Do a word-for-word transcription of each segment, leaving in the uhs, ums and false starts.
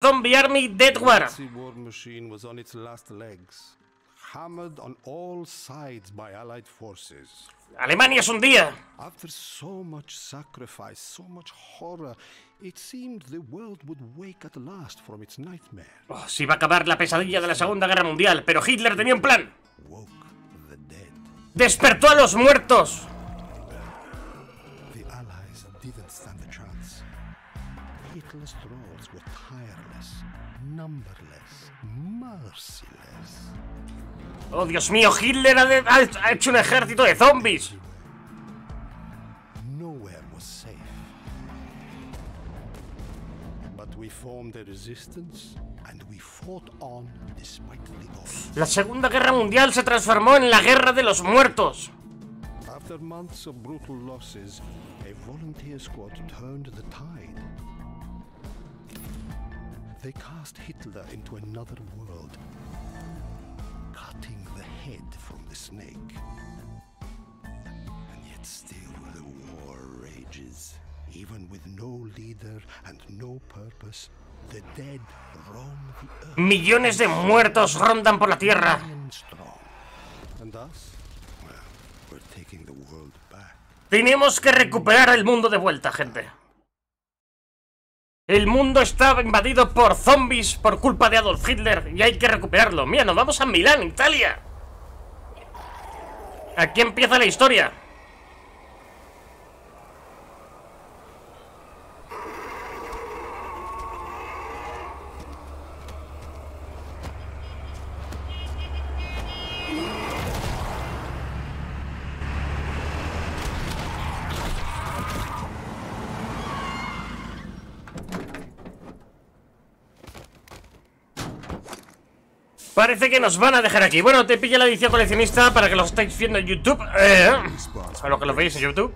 Zombie Army Dead War. The war machine was on its last legs, hammered on all sides by Allied forces. Alemania es un día. After so much sacrifice, so much horror, it seemed the world would wake at last from its nightmare. Oh, se iba a acabar la pesadilla de la Segunda Guerra Mundial, pero Hitler tenía un plan. Woke the dead. ¡Despertó a los muertos! The Allies didn't stand a chance. Hitler's trolls were tireless, numberless, merciless. ¡Oh, Dios mío! Hitler ha, de, ha, ha hecho un ejército de zombies. Nowhere was safe. But we formed a resistance and we fought on despite the odds. La Segunda Guerra Mundial se transformó en la Guerra de los Muertos. After months of brutal losses, a volunteer squad turned the tide. They cast Hitler into another world, cutting the head from the snake. And yet still the war rages. Even with no leader and no purpose, the dead roam the earth. Millones de muertos rondan por la tierra. Strong. And us? Well, we're taking the world back. Tenemos que recuperar el mundo de vuelta, gente. El mundo está invadido por zombies por culpa de Adolf Hitler y hay que recuperarlo. Mira, nos vamos a Milán, Italia. Aquí empieza la historia. Parece que nos van a dejar aquí. Bueno, te pilla la edición coleccionista para que lo estéis viendo en YouTube. Eh, a lo que lo veis en YouTube.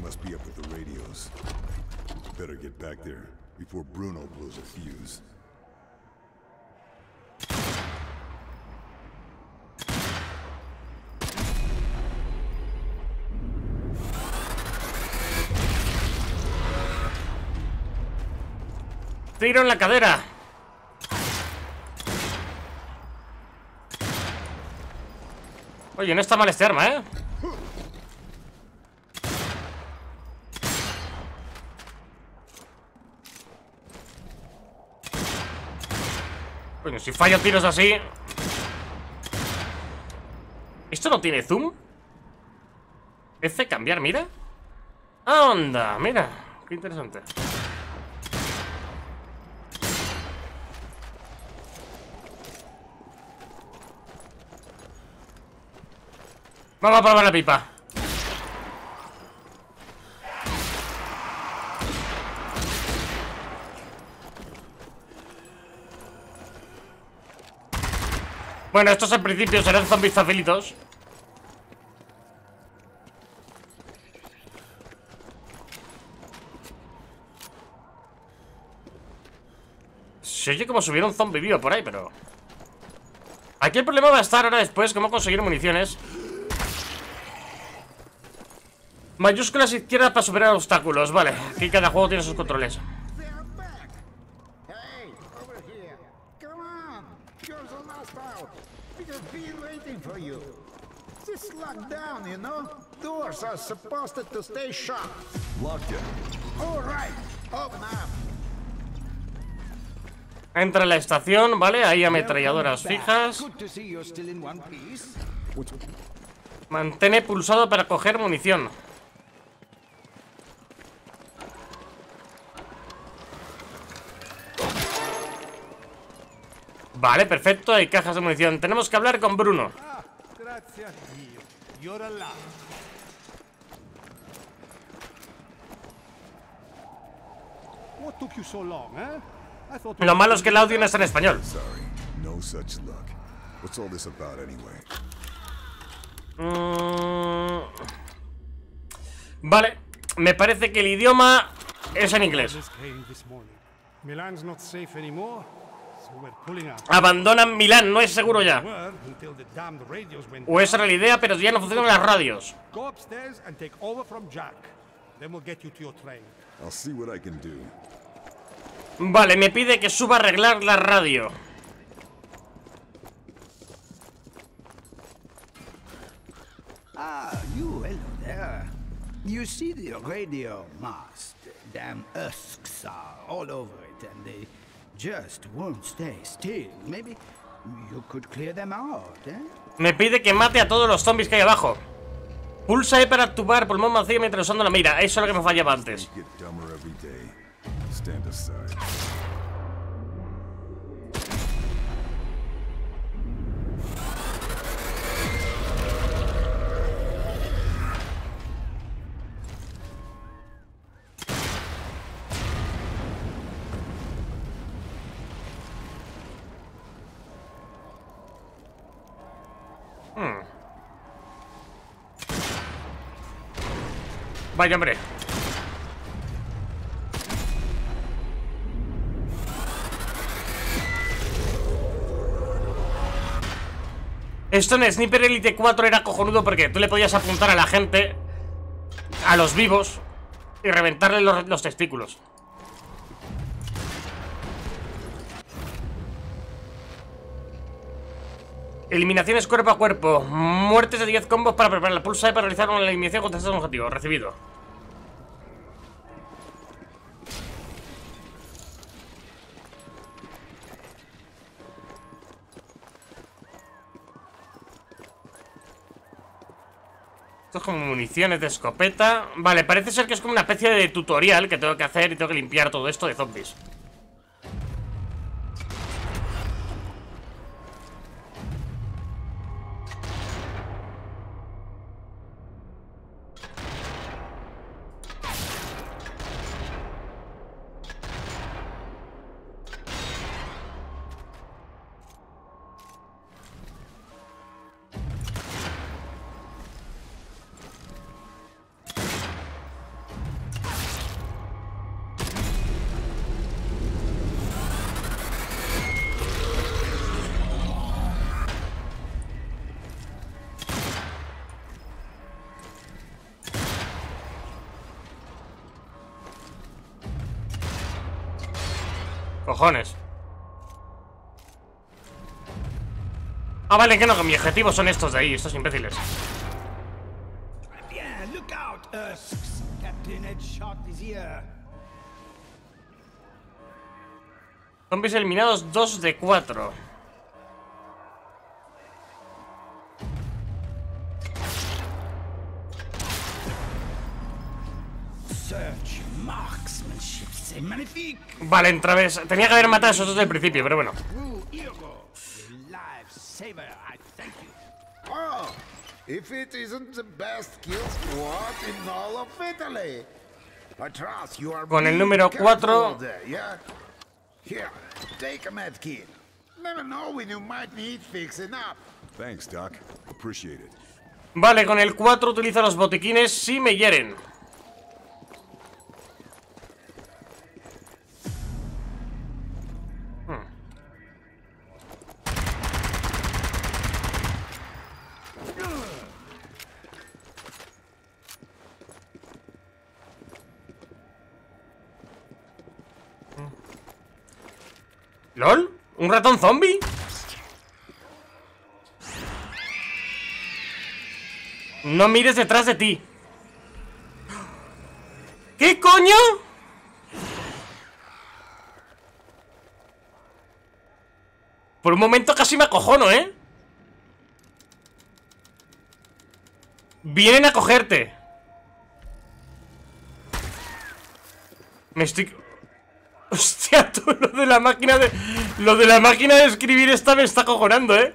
Tiro en la cadera. Oye, no está mal este arma, ¿eh? Bueno, si fallo tiros así... ¿Esto no tiene zoom? F, cambiar, mira. ¡Anda! Mira, qué interesante. Vamos a probar la pipa. Bueno, estos al principio serán zombies facilitos. Se oye como subir un zombie vivo por ahí, pero... Aquí el problema va a estar ahora después, cómo conseguir municiones. Mayúsculas izquierdas para superar obstáculos, vale. Aquí cada juego tiene sus controles. Entra en la estación, vale, hay ametralladoras fijas. Mantén pulsado para coger munición. Vale, perfecto, hay cajas de munición. Tenemos que hablar con Bruno. Lo malo es que el audio no está en español. Mm... Vale, me parece que el idioma es en inglés. Abandonan Milán, no es seguro ya. O esa era la idea, pero ya no funcionan las radios. Vale, me pide que suba a arreglar la radio. Ah, you, hello there. You see the radio mast? Damn husks are all over it, and they just won't stay still. Maybe you could clear them out, eh? Me pide que mate a todos los zombies que hay abajo. Pulsa E para activar pulmón vacío mientras usando la mira. Eso es lo que me fallaba antes. Hmm. Vaya, hombre. Esto en Sniper Elite cuatro era cojonudo porque tú le podías apuntar a la gente, a los vivos, y reventarle los, los testículos. Eliminaciones cuerpo a cuerpo. Muertes de diez combos para preparar la pulsa E para realizar una eliminación contra este objetivo. Recibido. Esto es como municiones de escopeta. Vale, parece ser que es como una especie de tutorial que tengo que hacer y tengo que limpiar todo esto de zombies. Cojones. Ah, vale, que no, que mi objetivo son estos de ahí, estos imbéciles. Bien, look out, husks. Captain Headshot is here. Zombies eliminados dos de cuatro. Search marksmanship, c'est magnifique. Vale, otra vez. Tenía que haber matado a esos dos del principio, pero bueno. Oh, if it isn't the best kill squad in all of Italy. I trust you are Con el número cuatro. Yeah? Here, take a med kit. Never know when you might need fixing up. Thanks, Doc. Appreciate it. Vale, con el cuatro utilizo los botiquines si me hieren. ¿Lol? ¿Un ratón zombie? No mires detrás de ti. ¿Qué coño? Por un momento casi me acojono, ¿eh? Vienen a cogerte. Me estoy... Hostia, tú, lo de la máquina de... Lo de la máquina de escribir esta me está acojonando, ¿eh?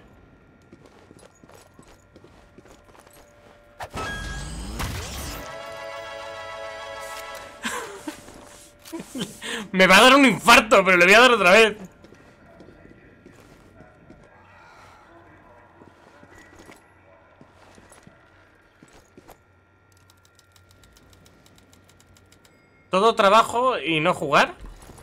Me va a dar un infarto, pero le voy a dar otra vez. Todo trabajo y no jugar.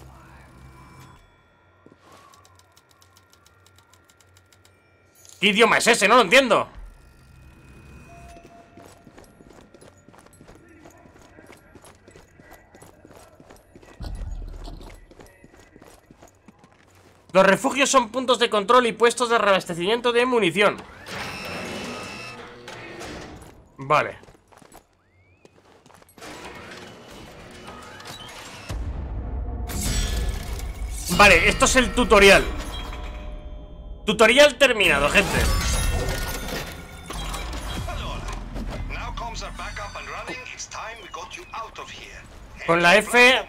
¿Qué idioma es ese? No lo entiendo. Los refugios son puntos de control y puestos de reabastecimiento de munición. Vale. Vale, esto es el tutorial. Tutorial terminado, gente. Con la F.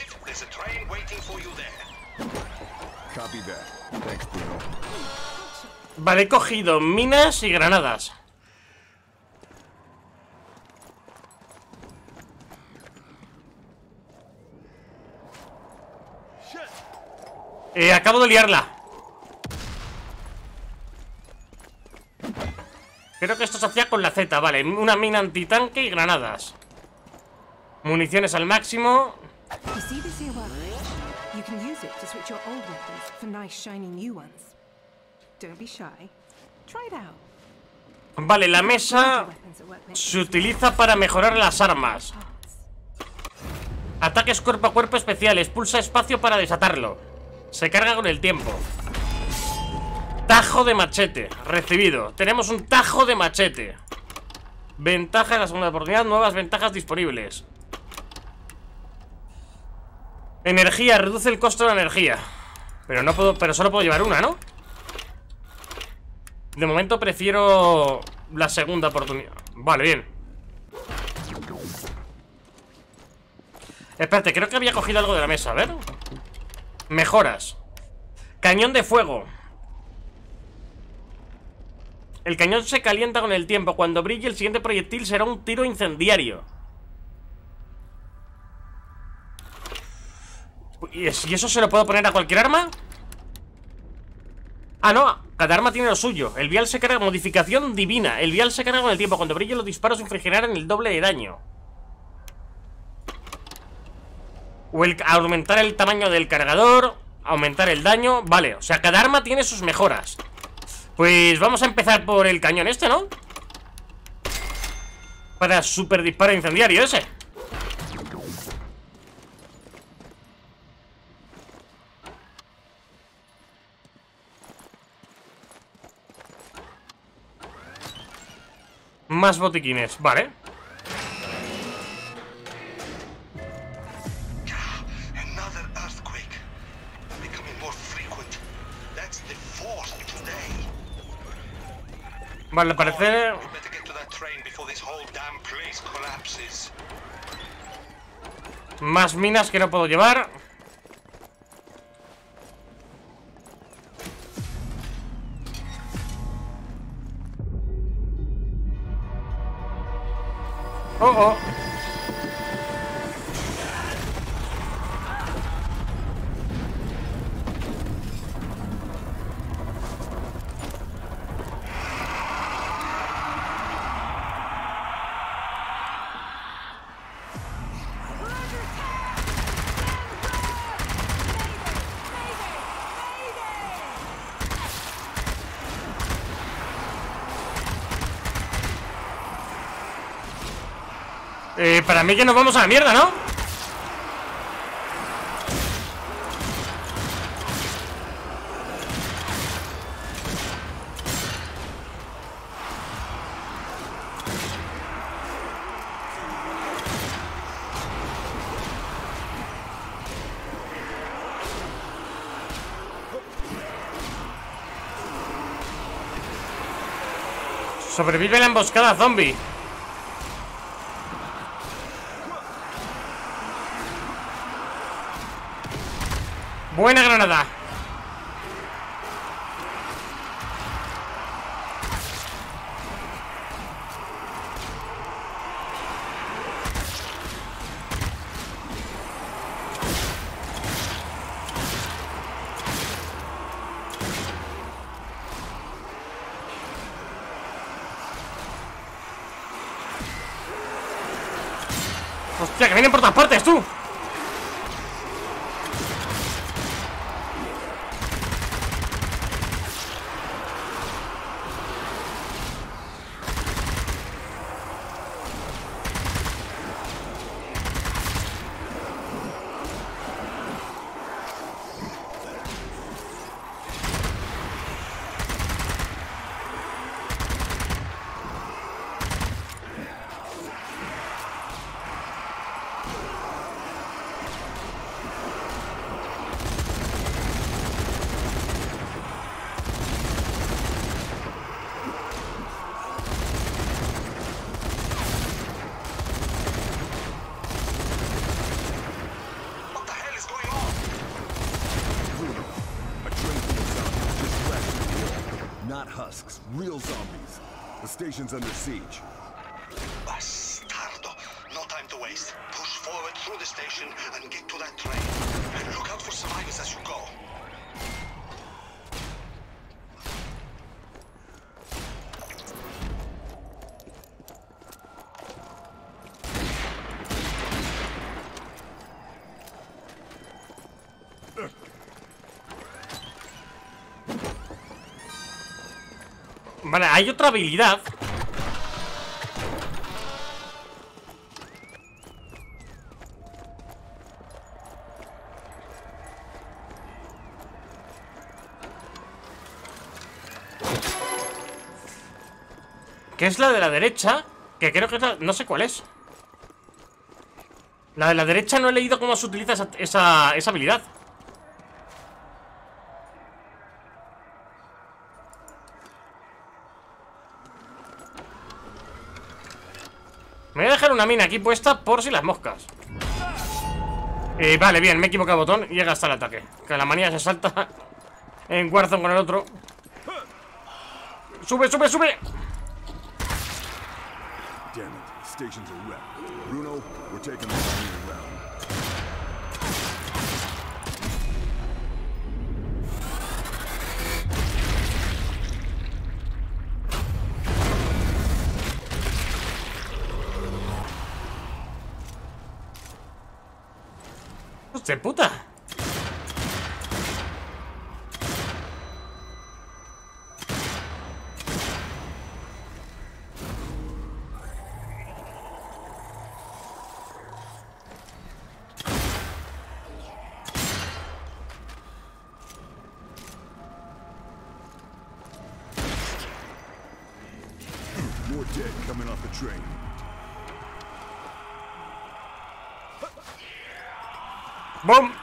Copy that. Thanks, Bruno. Vale, he cogido minas y granadas. Eh, acabo de liarla. Creo que esto se hacía con la Z, vale. Una mina antitanque y granadas. Municiones al máximo. Vale, la mesa se utiliza para mejorar las armas. Ataques cuerpo a cuerpo especiales. Pulsa espacio para desatarlo. Se carga con el tiempo. Tajo de machete. Recibido. Tenemos un tajo de machete. Ventaja en la segunda oportunidad. Nuevas ventajas disponibles. Energía. Reduce el costo de la energía. Pero no puedo. Pero solo puedo llevar una, ¿no? De momento prefiero la segunda oportunidad. Vale, bien. Espérate, creo que había cogido algo de la mesa. A ver. Mejoras. Cañón de fuego. El cañón se calienta con el tiempo. Cuando brille el siguiente proyectil será un tiro incendiario. ¿Y eso se lo puedo poner a cualquier arma? Ah, no, cada arma tiene lo suyo. El vial se carga, modificación divina. El vial se carga con el tiempo. Cuando brille los disparos infligirán el doble de daño. O el, aumentar el tamaño del cargador. Aumentar el daño. Vale, o sea, cada arma tiene sus mejoras. Pues vamos a empezar por el cañón este, ¿no? Para super disparo incendiario ese. Más botiquines, vale. Vale, parece... Más minas que no puedo llevar. Oh, oh. Eh, para mí que nos vamos a la mierda, ¿no? Sobrevive la emboscada zombie. Buena granada. Hostia, que vienen por todas partes, tú. not husks. Real zombies. The station's under siege. Bastardo. No time to waste. Push forward through the station and get to that train. And look out for survivors as you go. Vale, hay otra habilidad. Que es la de la derecha. Que creo que es la... no sé cuál es. La de la derecha no he leído cómo se utiliza esa, esa, esa habilidad. Me voy a dejar una mina aquí puesta por si las moscas. eh, Vale, bien, me he equivocado botón. Y llega hasta el ataque. Que la manía se salta en Warzone con el otro. Sube, sube, sube. Damn it, station's a wreck. Bruno, we're taking the enemy around. ¡Hostia puta! More dead coming off the train. ¡Bum!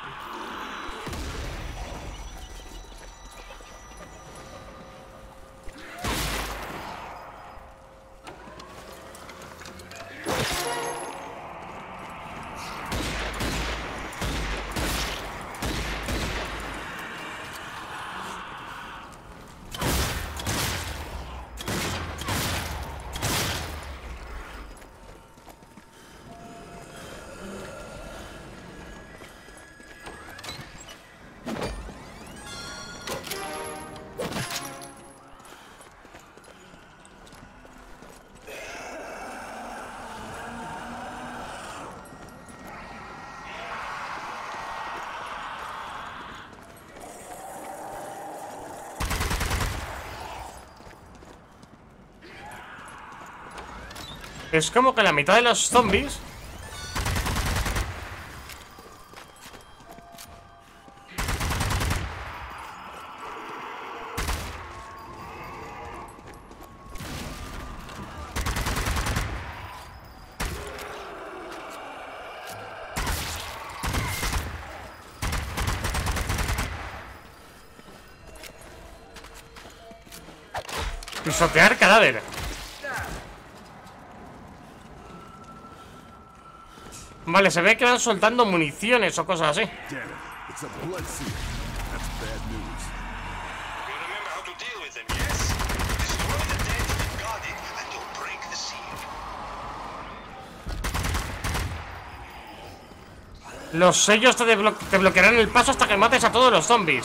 Es como que la mitad de los zombies pisotear cadáver. Vale, se ve que van soltando municiones o cosas así. Damn it, it's a blood seal. That's bad news. You remember how to deal with them, yes? Destroy the dead, guard it, and you'll break the seal. Los sellos te, desblo te bloquearán el paso hasta que mates a todos los zombies.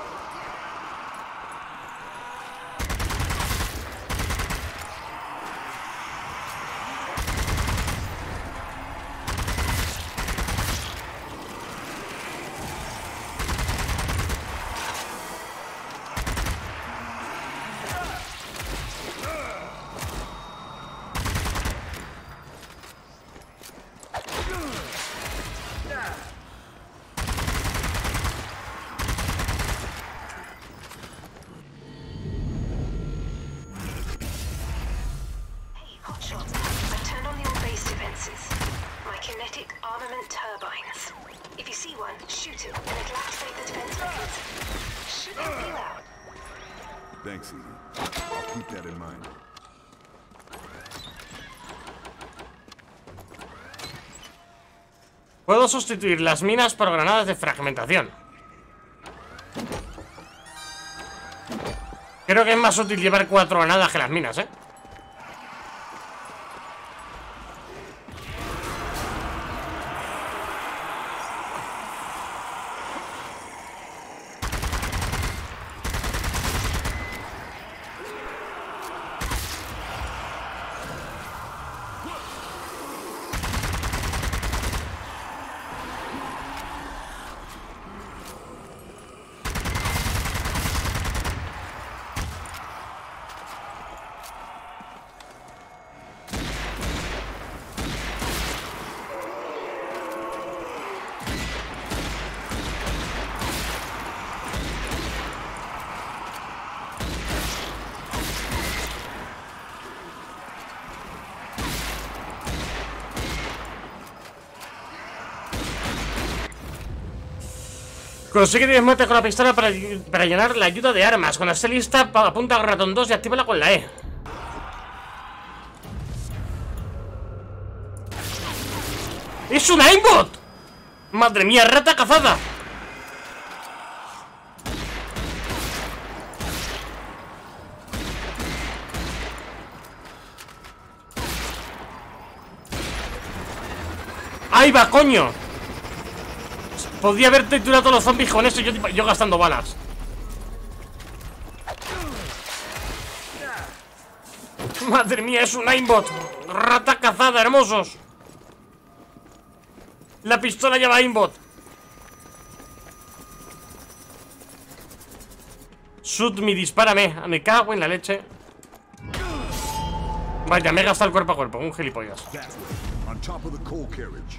Thanks, Edie. I'll keep that in mind. Puedo sustituir las minas por granadas de fragmentación. Creo Creo que es más útil llevar cuatro granadas que las minas, ¿eh? Consigue diez muertes con la pistola para, para llenar la ayuda de armas. Cuando esté lista, apunta al ratón dos y actívala con la E. ¡Es un aimbot! ¡Madre mía, rata cazada! ¡Ahí va, coño! Podría haber triturado a todos los zombies con eso, yo, yo gastando balas. Madre mía, es un aimbot. Rata cazada, hermosos. La pistola lleva aimbot. Shoot me, dispárame. Me cago en la leche. Vaya, me he gastado el cuerpo a cuerpo, un gilipollas. On top of the coal carriage.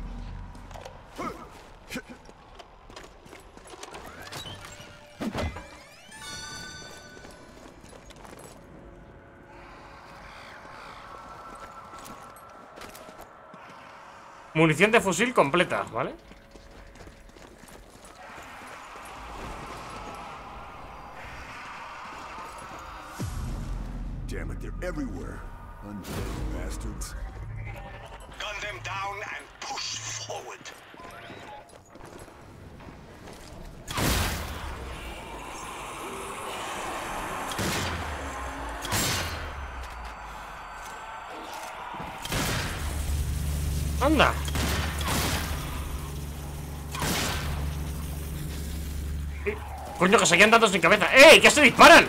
Munición de fusil completa, ¿vale? Damn it, they're everywhere. Undead bastards. Gun them down and push forward. Anda. Eh, coño, que seguían dando sin cabeza. ¡Eh! ¡Que se disparan!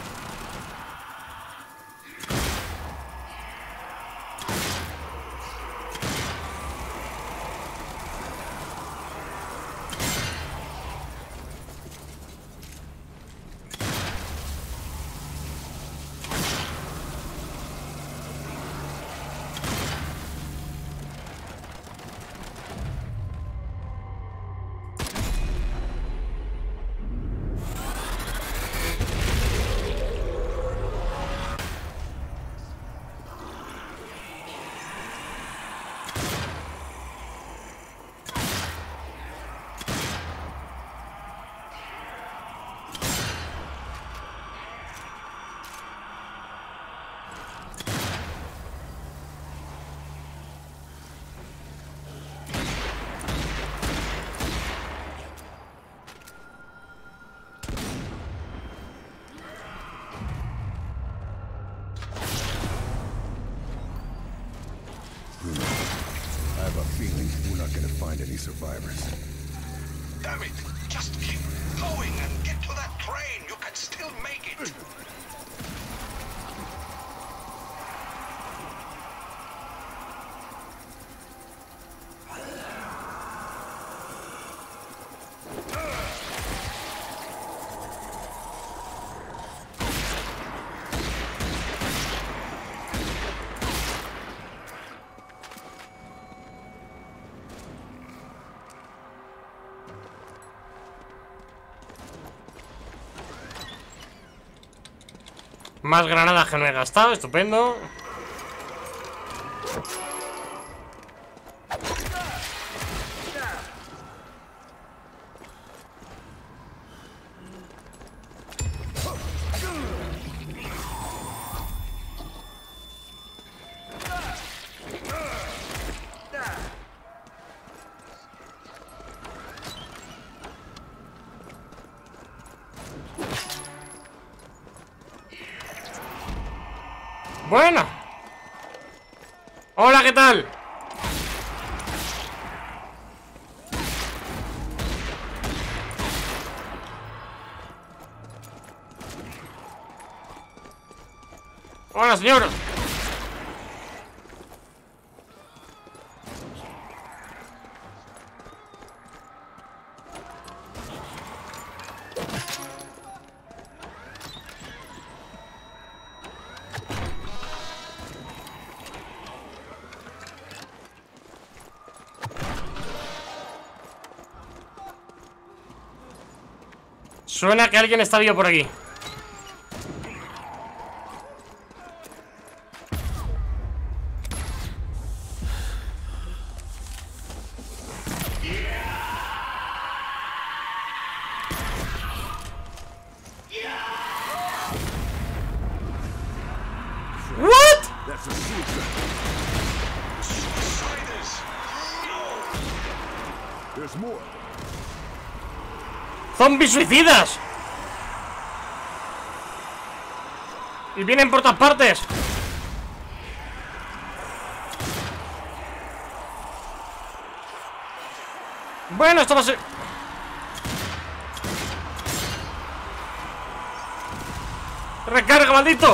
I have a feeling we're not gonna find any survivors. Damn it! Just keep going and get to that train. You can still make it. Más granadas que no he gastado, estupendo. Bueno. Hola, ¿qué tal? Hola, señor. Suena que alguien está vivo por aquí. What? That's a suicide. Suiciders! There's more. ¡Zombies suicidas! Y vienen por todas partes. Bueno, esto va a ser... ¡Recarga, maldito!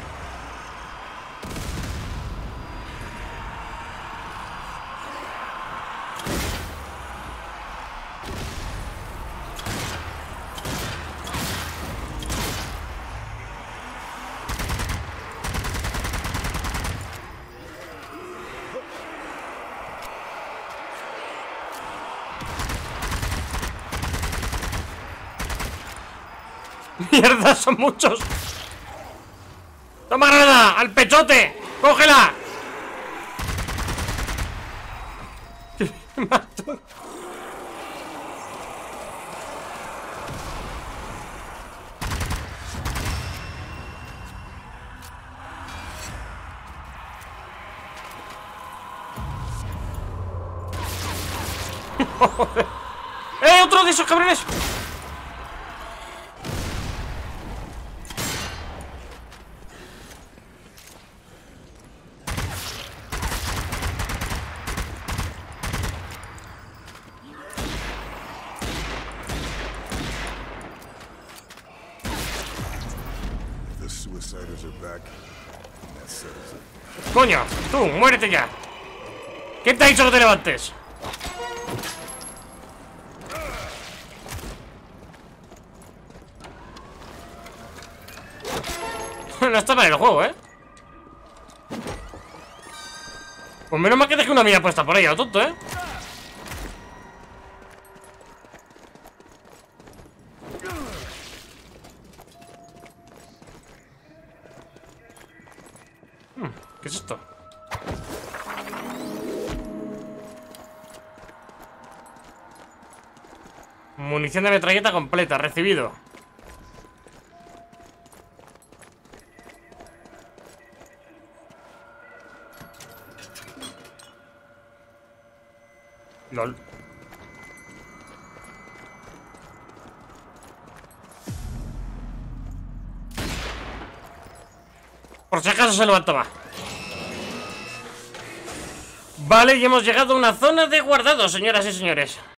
¡Mierda! ¡Son muchos! ¡Toma granada! ¡Al pechote! ¡Cógela! Me mato. ¡Eh! ¡Otro de esos cabrones! The suiciders are back. That settles it. ¡Coño! ¡Tú! ¡Muérete ya! ¿Quién te ha dicho que te levantes? No estaba en el juego, ¿eh? Pues menos mal que dejé una mía puesta por ahí, a lo tonto, ¿eh? Hmm, ¿qué es esto? Munición de metralleta completa, recibido. LOL. Por si acaso se levantó más. Vale, y hemos llegado a una zona de guardado, señoras y señores.